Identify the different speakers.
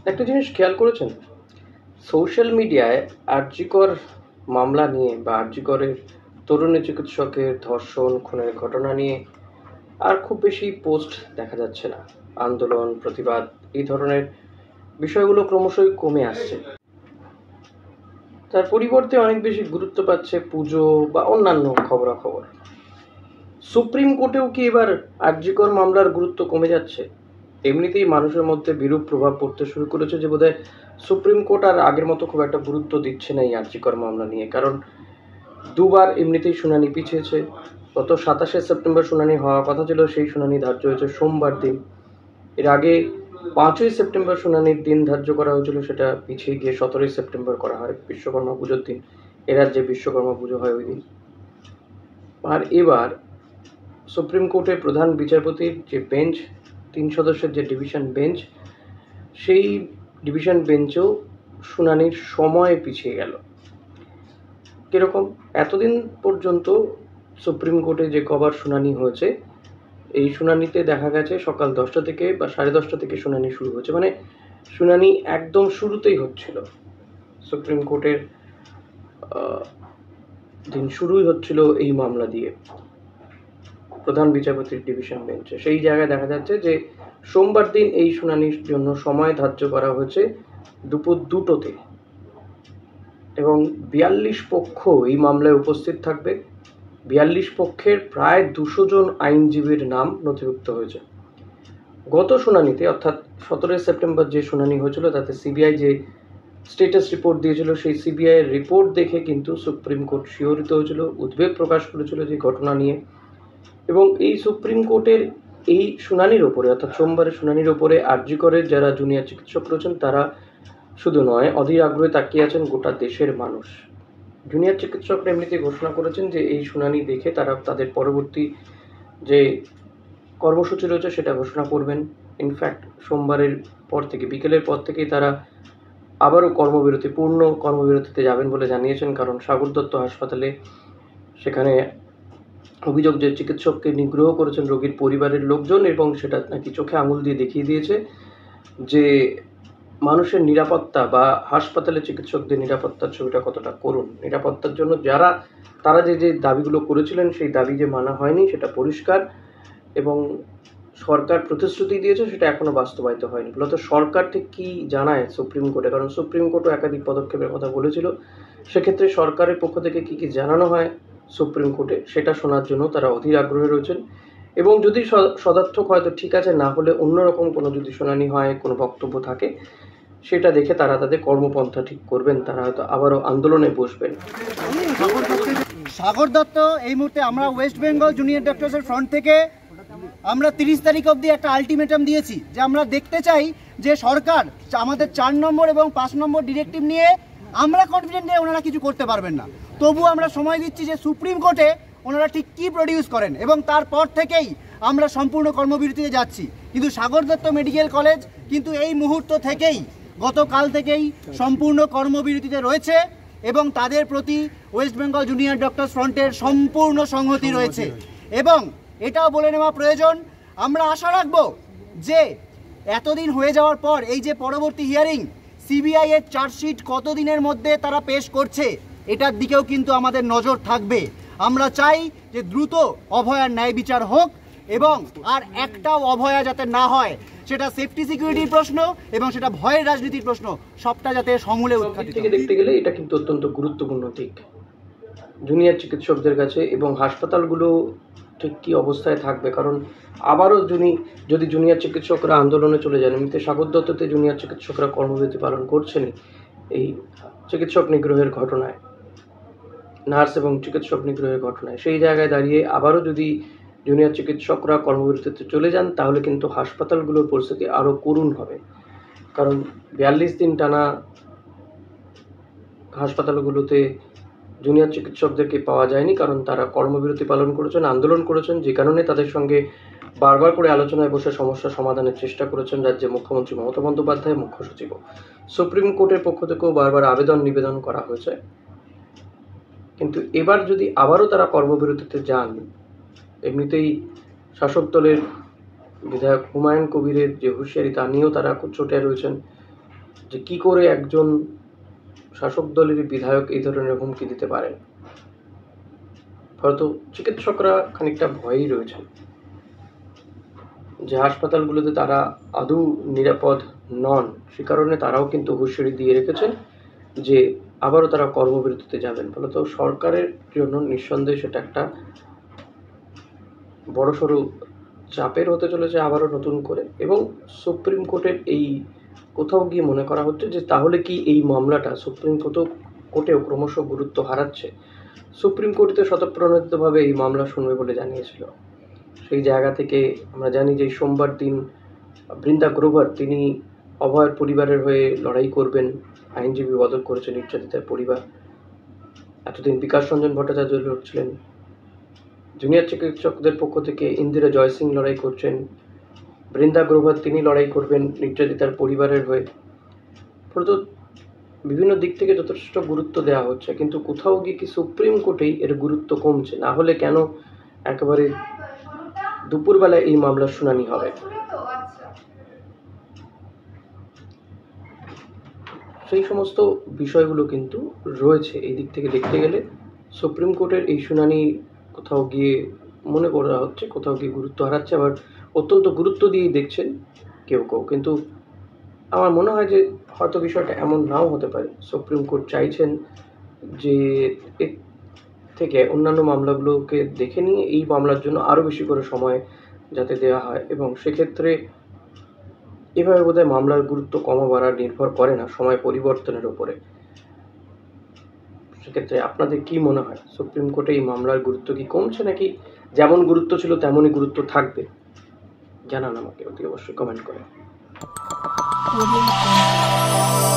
Speaker 1: একটা জিনিস খেয়াল করেছেন? সোশ্যাল মিডিয়ায় আরজিকর মামলা নিয়ে বা আরজিকরের তরুণী চিকিৎসকের ধর্ষণ, খুনের ঘটনা নিয়ে আর খুব বেশি পোস্ট দেখা যাচ্ছে না। আন্দোলন, প্রতিবাদ এই ধরনের বিষয়গুলো ক্রমশই কমে আসছে। তার পরিবর্তে অনেক বেশি গুরুত্ব পাচ্ছে পুজো বা অন্যান্য খবরাখবর। সুপ্রিম কোর্টেও কি এবার আরজিকর মামলার গুরুত্ব কমে যাচ্ছে? এমনিতেই মানুষের মধ্যে বিরূপ প্রভাব পড়তে শুরু করেছে যে বোধহয় সুপ্রিম কোর্ট আর আগের মতো খুব একটা গুরুত্ব দিচ্ছে না এই আরজিকর মামলা নিয়ে। কারণ দুবার এমনিতেই শুনানি পিছিয়েছে। গত 27শে সেপ্টেম্বর শুনানি হওয়ার কথা ছিল, সেই শুনানি ধার্য হয়েছে সোমবার দিন। এর আগে 5ই সেপ্টেম্বর শুনানির দিন ধার্য করা হয়েছিল, সেটা পিছিয়ে গিয়ে 17ই সেপ্টেম্বর করা হয়, বিশ্বকর্মা পুজোর দিন। এর যে বিশ্বকর্মা পুজো হয় ওই দিন। আর এবার সুপ্রিম কোর্টের প্রধান বিচারপতির যে বেঞ্চ, 3 সদস্যের যে ডিভিশন বেঞ্চ, সেই ডিভিশন বেঞ্চেও শুনানির সময় পিছিয়ে গেল। কিরকম? এতদিন পর্যন্ত সুপ্রিম কোর্টে যে কবার শুনানি হয়েছে, এই শুনানিতে দেখা গেছে সকাল 10টা থেকে বা 10:30 থেকে শুনানি শুরু হয়েছে। মানে শুনানি একদম শুরুতেই হচ্ছিল। সুপ্রিম কোর্টের দিন শুরুই হচ্ছিল এই মামলা দিয়ে, প্রধান বিচারপতির ডিভিশন বেঞ্চে। সেই জায়গায় দেখা যাচ্ছে যে সোমবার দিন এই শুনানির জন্য সময় ধার্য করা হয়েছে দুপুর 2টোতে, এবং 42 পক্ষ এই মামলায় উপস্থিত থাকবে। 42 পক্ষের প্রায় 200 জন আইনজীবীর নাম নথিভুক্ত হয়েছে। গত শুনানিতে অর্থাৎ 17 সেপ্টেম্বর যে শুনানি হয়েছিল, তাতে সিবিআই যে স্টেটাস রিপোর্ট দিয়েছিল, সেই সিবিআই এর রিপোর্ট দেখে কিন্তু সুপ্রিম কোর্ট শিহরিত হয়েছিল, উদ্বেগ প্রকাশ করেছিল যে ঘটনা নিয়ে। এবং এই সুপ্রিম কোর্টের এই শুনানির ওপরে, অর্থাৎ সোমবারের শুনানির ওপরে আরজিকরের যারা জুনিয়র চিকিৎসক রয়েছেন তারা শুধু নয়, অধীর আগ্রহে তাকিয়ে আছেন গোটা দেশের মানুষ। জুনিয়র চিকিৎসকরা এমনিতে ঘোষণা করেছেন যে এই শুনানি দেখে তারা তাদের পরবর্তী যে কর্মসূচি রয়েছে সেটা ঘোষণা করবেন। ইনফ্যাক্ট সোমবারের পর থেকে, বিকেলের পর থেকেই তারা আবারও পূর্ণ কর্মবিরতিতে যাবেন বলে জানিয়েছেন। কারণ সাগর দত্ত হাসপাতালে সেখানে অভিযোগ যে চিকিৎসককে নিগ্রহ করেছেন রোগীর পরিবারের লোকজন, এবং সেটা নাকি চোখে আঙুল দিয়ে দেখিয়ে দিয়েছে যে মানুষের নিরাপত্তা বা হাসপাতালে চিকিৎসকদের নিরাপত্তার ছবিটা কতটা করুণ। নিরাপত্তার জন্য তারা যে দাবিগুলো করেছিলেন সেই দাবি যে মানা হয়নি সেটা পরিষ্কার, এবং সরকার প্রতিশ্রুতি দিয়েছে সেটা এখনো বাস্তবায়িত হয়নি। মূলত সরকার ঠিক কী জানায় সুপ্রিম কোর্টে, কারণ সুপ্রিম কোর্টও একাধিক পদক্ষেপের কথা বলেছিল। সেক্ষেত্রে সরকারের পক্ষ থেকে কী কী জানানো হয় সুপ্রিম কোর্টে সেটা শোনার জন্য তারা অধীর আগ্রহে রয়েছেন। এবং যদি সদার্থক হয় তো ঠিক আছে, না হলে অন্যরকম কোনো যদি শুনানি হয়, কোনো বক্তব্য থাকে, সেটা দেখে তারা তাদের কর্মপন্থা ঠিক করবেন। তারা হয়তো আবারও আন্দোলনে বসবেন।
Speaker 2: সাগর দত্ত, এই মুহূর্তে আমরা ওয়েস্ট বেঙ্গল জুনিয়র ডক্টরসের ফ্রন্ট থেকে আমরা 30 তারিখ অবধি একটা আলটিমেটাম দিয়েছি যে আমরা দেখতে চাই যে সরকার আমাদের 4 নম্বর এবং 5 নম্বর ডিরেক্টিভ নিয়ে আমরা কনফিডেন্ট যে ওনারা কিছু করতে পারবেন না। তবু আমরা সময় দিচ্ছি যে সুপ্রিম কোর্টে ওনারা ঠিক কী প্রডিউস করেন, এবং তারপর থেকেই আমরা সম্পূর্ণ কর্মবিরতিতে যাচ্ছি। কিন্তু সাগর দত্ত মেডিকেল কলেজ কিন্তু এই মুহূর্ত থেকেই, গতকাল থেকেই সম্পূর্ণ কর্মবিরতিতে রয়েছে, এবং তাদের প্রতি ওয়েস্ট বেঙ্গল জুনিয়র ডক্টরস ফ্রন্টের সম্পূর্ণ সংহতি রয়েছে। এবং এটাও বলে নেওয়া প্রয়োজন, আমরা আশা রাখবো যে এতদিন হয়ে যাওয়ার পর এই যে পরবর্তী হিয়ারিং, সিবিআই এর চার্জশিট কতদিনের মধ্যে তারা পেশ করছে এটার দিকেও কিন্তু আমাদের নজর থাকবে। আমরা চাই যে দ্রুত অভয়ার ন্যায় বিচার হোক, এবং আর একটাও অভয়া যাতে না হয়, সেটা সেফটি সিকিউরিটির প্রশ্ন এবং সেটা ভয়ের রাজনীতির প্রশ্ন, সবটা যাতে সমূলে উৎখাটিত
Speaker 1: থেকে দেখতে গেলে এটা কিন্তু অত্যন্ত গুরুত্বপূর্ণ দিক জুনিয়র চিকিৎসকদের কাছে। এবং হাসপাতালগুলো ঠিক কী অবস্থায় থাকবে, কারণ আবারও যদি জুনিয়র চিকিৎসকরা আন্দোলনে চলে যান, এমনিতে সাগর দত্ততে জুনিয়র চিকিৎসকরা কর্মবিরতি পালন করছেনই এই চিকিৎসক নিগ্রহের ঘটনায়, নার্স এবং চিকিৎসক নিগ্রহের ঘটনায়। সেই জায়গায় দাঁড়িয়ে আবারও যদি জুনিয়র চিকিৎসকরা কর্মবিরতিতে চলে যান, তাহলে কিন্তু হাসপাতালগুলোর পরিস্থিতি আরও করুণ হবে। কারণ 42 দিন টানা হাসপাতালগুলোতে জুনিয়র চিকিৎসকদেরকে পাওয়া যায়নি, কারণ তারা কর্মবিরতি পালন করেছেন, আন্দোলন করেছেন, যে কারণে তাদের সঙ্গে বারবার করে আলোচনায় বসে সমস্যা সমাধানের চেষ্টা করেছেন রাজ্যের মুখ্যমন্ত্রী মমতা বন্দ্যোপাধ্যায়, মুখ্য সচিবও। সুপ্রিম কোর্টের পক্ষ থেকেও বারবার নিবেদন করা হয়েছে। কিন্তু এবার যদি আবারও তারা কর্মবিরতিতে যান, এমনিতেই শাসক দলের বিধায়ক হুমায়ুন কবিরের যে হুঁশিয়ারি, তা নিয়েও তারা খুব চটে রয়েছেন। যে কি করে একজন শাসক দলের বিধায়ক এই ধরনের হুমকি দিতে পারেন। হয়তো চিকিৎসকরা খানিকটা ভয়েই রয়েছেন যে হাসপাতালগুলোতে তারা আদৌ নিরাপদ নন, সে কারণে তারাও কিন্তু হুঁশিয়ারি দিয়ে রেখেছেন যে আবারও তারা কর্মবিরতিতে যাবেন। ফলত সরকারের জন্য নিঃসন্দেহে সেটা একটা বড়সড় চাপের হতে চলেছে আবারও নতুন করে। এবং সুপ্রিম কোর্টের এই কোথাও গিয়ে মনে করা হচ্ছে যে তাহলে কি এই মামলাটা সুপ্রিম কোর্টেও ক্রমশ গুরুত্ব হারাচ্ছে। সুপ্রিম কোর্টে স্বতঃপ্রণোদিতভাবে এই মামলা শুনবে বলে জানিয়েছিল। সেই জায়গা থেকে আমরা জানি যে সোমবার দিন বৃন্দা গ্রোভার তিনি অভয়ের পরিবারের হয়ে লড়াই করবেন। আইনজীবী বদল করেছে নির্যাতিতার পরিবার। এতদিন বিকাশ রঞ্জন ভট্টাচার্য লড়ছিলেন, জুনিয়র চিকিৎসকদের পক্ষ থেকে ইন্দিরা জয়সিং লড়াই করছেন, বৃন্দা গ্রোভার তিনি লড়াই করবেন নির্যাতিতার পরিবারের হয়ে। ফলত বিভিন্ন দিক থেকে যথেষ্ট গুরুত্ব দেওয়া হচ্ছে, কিন্তু কোথাও গিয়ে কি সুপ্রিম কোর্টেই এর গুরুত্ব কমছে? না হলে কেন একেবারে দুপুরবেলায় এই মামলার শুনানি হবে? সেই সমস্ত বিষয়গুলো কিন্তু রয়েছে। এই দিক থেকে দেখতে গেলে সুপ্রিম কোর্টের এই শুনানি কোথাও গিয়ে মনে করা হচ্ছে কোথাও গিয়ে গুরুত্ব হারাচ্ছে, আবার অত্যন্ত গুরুত্ব দিয়েই দেখছেন কেউ কেউ। কিন্তু আমার মনে হয় যে হয়তো বিষয়টা এমন নাও হতে পারে, সুপ্রিম কোর্ট চাইছেন যে এর থেকে অন্যান্য মামলাগুলোকে দেখে নিয়ে এই মামলার জন্য আরও বেশি করে সময় যাতে দেওয়া হয়। এবং সেক্ষেত্রে এভাবে বোধহয় মামলার গুরুত্ব কমা বাড়া নির্ভর করে না সময় পরিবর্তনের উপরে। সেক্ষেত্রে আপনাদের কি মনে হয়, সুপ্রিম কোর্টে এই মামলার গুরুত্ব কি কমছে, নাকি যেমন গুরুত্ব ছিল তেমনই গুরুত্ব থাকবে? জানান আমাকে অতি অবশ্যই কমেন্ট করে।